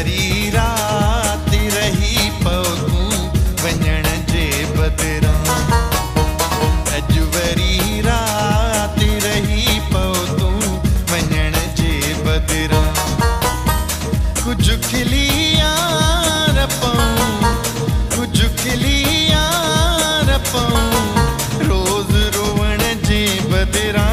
अजवरी रात रही पौ तूं वञण जे बदिरां। अजवरी रात रही पौ तूं वञण जे बदिरां। कुझु खिली यार पऊं, कुझु खिली यार पऊं रोज़ रोवण जे बदिरां।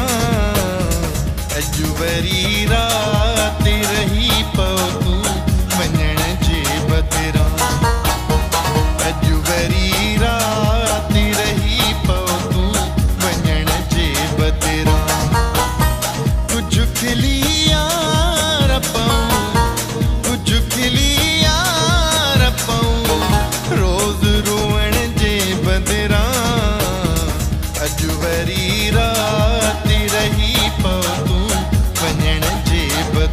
अजवरी रात रही पौ तूं वञण जे बदिरां। अजवरी रात रही पौ तूं वञण जे बदिरां। कुझु खिली यार पऊं, कुझु खिली यार पऊं रोज़ रोवण जे बदिरां। अजवरी रात रही पौ तूं वञण जे बदिरां।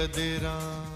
बदिरां।